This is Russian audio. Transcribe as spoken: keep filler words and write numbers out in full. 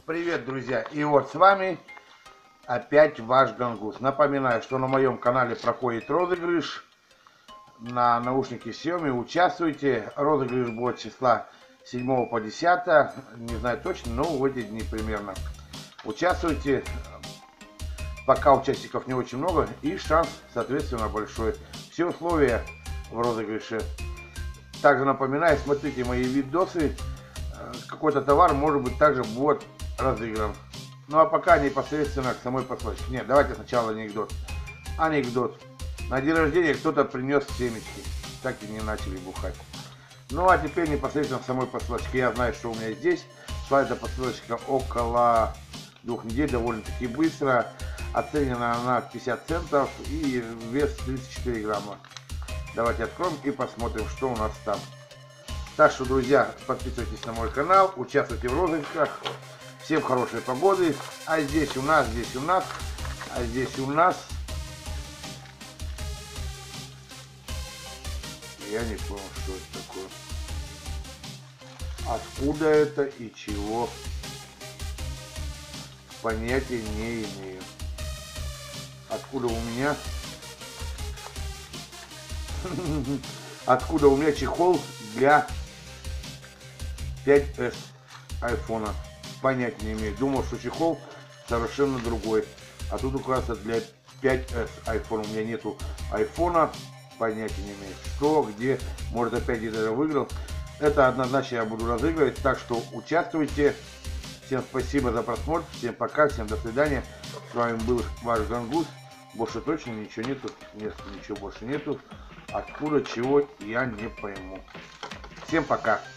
Привет, друзья! И вот с вами опять ваш Гангус. Напоминаю, что на моем канале проходит розыгрыш на наушники Xiaomi. Участвуйте. Розыгрыш будет числа седьмого по десятое. Не знаю точно, но в эти дни примерно. Участвуйте. Пока участников не очень много и шанс, соответственно, большой. Все условия в розыгрыше. Также напоминаю, смотрите мои видосы. Какой-то товар, может быть, также будет разыгран. Ну а пока непосредственно к самой посылочке. Нет, давайте сначала анекдот. Анекдот. На день рождения кто-то принес семечки. Так и не начали бухать. Ну а теперь непосредственно к самой посылочке. Я знаю, что у меня здесь. Шла эта посылочка около двух недель, довольно-таки быстро. Оценена она пятьдесят центов и вес тридцать четыре грамма. Давайте откроем и посмотрим, что у нас там. Так что, друзья, подписывайтесь на мой канал, участвуйте в розыгрышах. Всем хорошей погоды. А здесь у нас, здесь у нас, а здесь у нас... Я не понял, что это такое. Откуда это и чего? Понятия не имею. Откуда у меня... Откуда у меня чехол для пять эс айфона? Понятия не имею. Думал, что чехол совершенно другой. А тут указывается для пять эс айфон. У меня нету айфона. Понятия не имею. Что, где. Может, опять где-то выиграл. Это однозначно я буду разыгрывать. Так что участвуйте. Всем спасибо за просмотр. Всем пока. Всем до свидания. С вами был ваш Гангус. Больше точно ничего нету. Нет, ничего больше нету. Откуда, чего, я не пойму. Всем пока.